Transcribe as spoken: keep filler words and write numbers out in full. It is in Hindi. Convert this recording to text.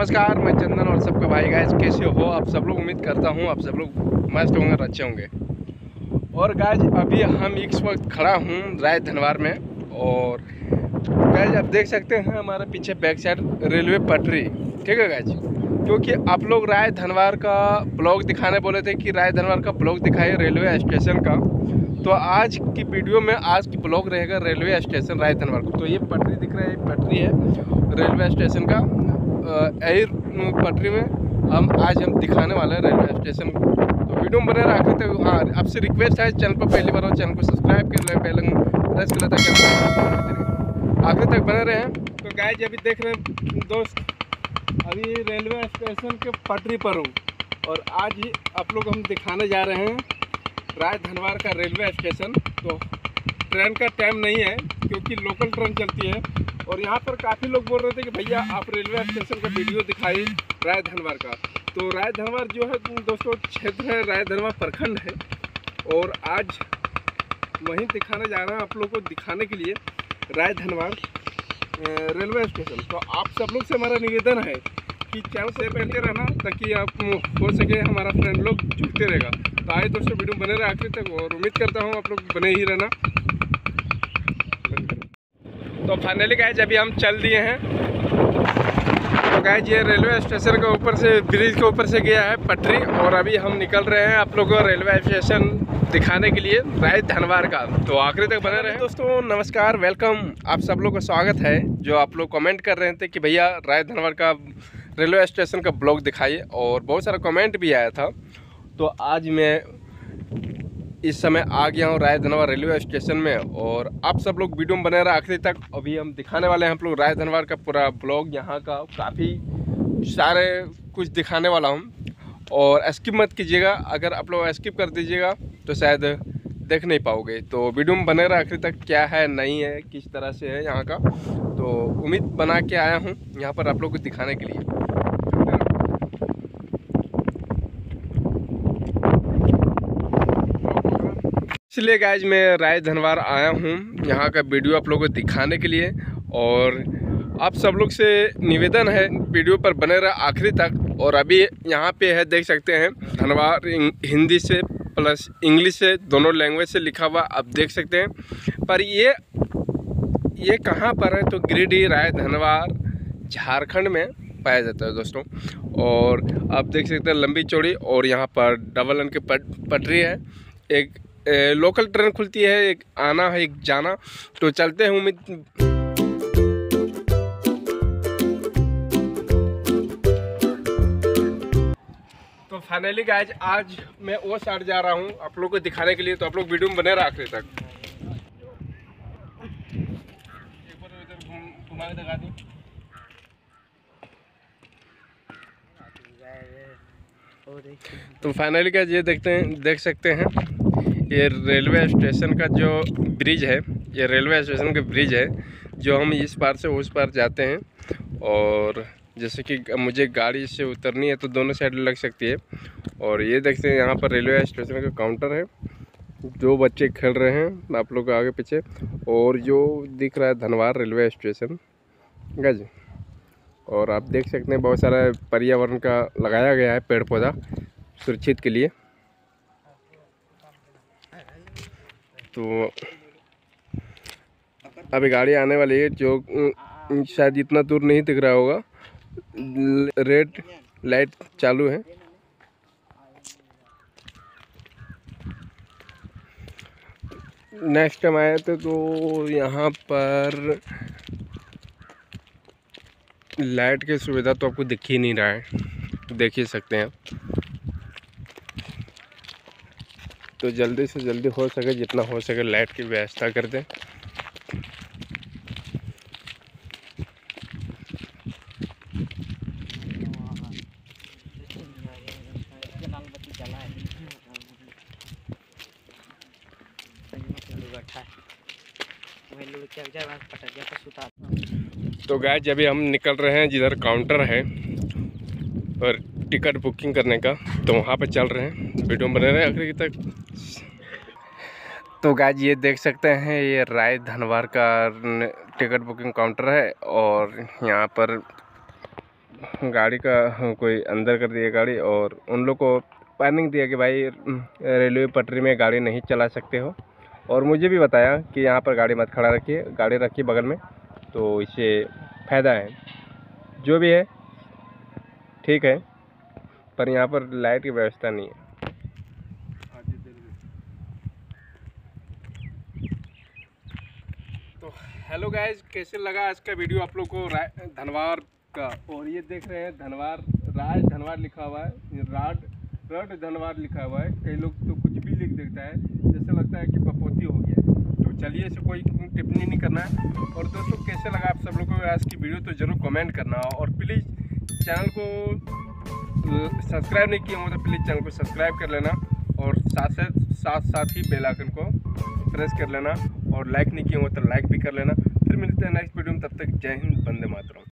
नमस्कार, मैं चंदन और सबका भाई। गाइस कैसे हो आप सब लोग? उम्मीद करता हूँ आप सब लोग मस्त होंगे और अच्छे होंगे। और गाइस अभी हम इस वक्त खड़ा हूँ राय धनवार में। और गाइस आप देख सकते हैं हमारे पीछे बैक साइड रेलवे पटरी, ठीक है गाइस। क्योंकि आप लोग राय धनवार का ब्लॉग दिखाने बोले थे कि राय धनवार का ब्लॉग दिखाइए रेलवे स्टेशन का, तो आज की वीडियो में आज की ब्लॉग रहेगा रेलवे स्टेशन राय धनवार को। तो ये पटरी दिख रहा है, पटरी है रेलवे स्टेशन का। यही पटरी में हम आज हम दिखाने वाले हैं रेलवे स्टेशन। तो वीडियो में बने रहे आखिर तक। हाँ, आपसे रिक्वेस्ट है, चैनल पर पहली बार हो चैनल को सब्सक्राइब कर ले, बेल प्रेस कर ले ताकि आखिर तक बने रहे हैं। तो गाइस अभी देख रहे हैं दोस्त, अभी रेलवे स्टेशन के पटरी पर हूँ और आज ही आप लोग हम दिखाने जा रहे हैं राय धनवार का रेलवे स्टेशन। तो ट्रेन का टाइम नहीं है क्योंकि लोकल ट्रेन चलती है। और यहाँ पर काफ़ी लोग बोल रहे थे कि भैया आप रेलवे स्टेशन का वीडियो दिखाइए राय धनवार का। तो राय धनवार जो है दोस्तों क्षेत्र है, राय धनवार प्रखंड है। और आज वहीं दिखाने जा रहे हैं आप लोग को, दिखाने के लिए राय धनवार रेलवे स्टेशन। तो आप सब लोग से हमारा निवेदन है कि चैनल शेयर करते रहना ताकि आप हो सके हमारा फ्रेंड लोग जुड़ते रहेगा। तो आए दोस्तों वीडियो बने रहे आखिर तक और उम्मीद करता हूँ आप लोग बने ही रहना। तो फाइनली गाइस अभी हम चल दिए हैं। तो गाइस ये रेलवे स्टेशन के ऊपर से, ब्रिज के ऊपर से गया है पटरी और अभी हम निकल रहे हैं आप लोगों को रेलवे स्टेशन दिखाने के लिए राय धनवार का। तो आखिरी तक बने रहे दोस्तों। नमस्कार, वेलकम, आप सब लोग का स्वागत है। जो आप लोग कमेंट कर रहे थे कि भैया राय धनवार का रेलवे स्टेशन का ब्लॉग दिखाइए और बहुत सारा कमेंट भी आया था। तो आज मैं इस समय आ गया हूँ राय धनवार रेलवे स्टेशन में और आप सब लोग वीडियो में बने रहे आखिरी तक। अभी हम दिखाने वाले हैं आप लोग राय धनवार का पूरा ब्लॉग, यहाँ का काफ़ी सारे कुछ दिखाने वाला हूँ। और स्किप मत कीजिएगा, अगर आप लोग स्किप कर दीजिएगा तो शायद देख नहीं पाओगे। तो वीडियो में बने रहे आखिरी तक, क्या है नहीं है किस तरह से है यहाँ का। तो उम्मीद बना के आया हूँ यहाँ पर आप लोग को दिखाने के लिए। इसलिए गाइज मैं राय धनवार आया हूँ यहाँ का वीडियो आप लोगों को दिखाने के लिए। और आप सब लोग से निवेदन है वीडियो पर बने रहे आखिरी तक। और अभी यहाँ पे है देख सकते हैं धनवार हिंदी से प्लस इंग्लिश से दोनों लैंग्वेज से लिखा हुआ आप देख सकते हैं। पर ये ये कहाँ पर है तो गिरिडीह राय धनवार झारखंड में पाया जाता है दोस्तों। और आप देख सकते हैं लंबी चौड़ी और यहाँ पर डबल लाइन की पटरी है। एक ए, लोकल ट्रेन खुलती है, एक आना है एक जाना। तो चलते हैं उम्मीद। तो फाइनली गाइज आज मैं वो साइड जा रहा हूँ आप लोग को दिखाने के लिए। तो आप लोग वीडियो में बने रहे आखिरी तक। एक बार इधर घुमा के दिखा दी। तो फाइनली गाइज ये देखते हैं, देख सकते हैं ये रेलवे स्टेशन का जो ब्रिज है, ये रेलवे स्टेशन का ब्रिज है जो हम इस पार से उस पार जाते हैं। और जैसे कि मुझे गाड़ी से उतरनी है तो दोनों साइड लग सकती है। और ये देखते हैं यहाँ पर रेलवे स्टेशन का काउंटर है, जो बच्चे खेल रहे हैं आप लोग आगे पीछे। और जो दिख रहा है धनवार रेलवे स्टेशन गाइज। और आप देख सकते हैं बहुत सारा पर्यावरण का लगाया गया है पेड़ पौधा सुरक्षित के लिए। तो अभी गाड़ी आने वाली है जो शायद इतना दूर नहीं दिख रहा होगा, रेड लाइट चालू है। नेक्स्ट टाइम आए थे तो यहाँ पर लाइट की सुविधा तो आपको दिख ही नहीं रहा है, देख ही सकते हैं। तो जल्दी से जल्दी हो सके जितना हो सके लाइट की व्यवस्था कर दें। तो गाइस अभी हम निकल रहे हैं जिधर काउंटर है और टिकट बुकिंग करने का, तो वहाँ पे चल रहे हैं। वीडियो बने रहे आखिरी तक। तो गाइस ये देख सकते हैं ये राय धनवार का टिकट बुकिंग काउंटर है और यहाँ पर गाड़ी का कोई अंदर कर दिया गाड़ी, और उन लोग को वार्निंग दिया कि भाई रेलवे पटरी में गाड़ी नहीं चला सकते हो। और मुझे भी बताया कि यहाँ पर गाड़ी मत खड़ा रखिए, गाड़ी रखिए बगल में, तो इससे फ़ायदा है। जो भी है ठीक है, पर यहाँ पर लाइट की व्यवस्था नहीं है। तो हेलो गाइज, कैसे लगा आज का वीडियो आप लोग को धनवार का। और ये देख रहे हैं धनवार, राज धनवार लिखा हुआ है, राड रड धनवार लिखा हुआ है। कई लोग तो कुछ भी लिख देता है, जैसे लगता है कि बपोती हो गया है। तो चलिए, इसे कोई टिप्पणी नहीं करना है। और दोस्तों, कैसे लगा आप सब लोग को आज की वीडियो, तो ज़रूर कमेंट करना। और प्लीज़ चैनल को सब्सक्राइब नहीं किया हो तो प्लीज़ चैनल को सब्सक्राइब कर लेना, और साथ साथ साथ साथ ही बेल आइकन को प्रेस कर लेना, और लाइक नहीं किया हो तो लाइक भी कर लेना। फिर मिलते हैं नेक्स्ट वीडियो में, तब तक जय हिंद, वंदे मातरम।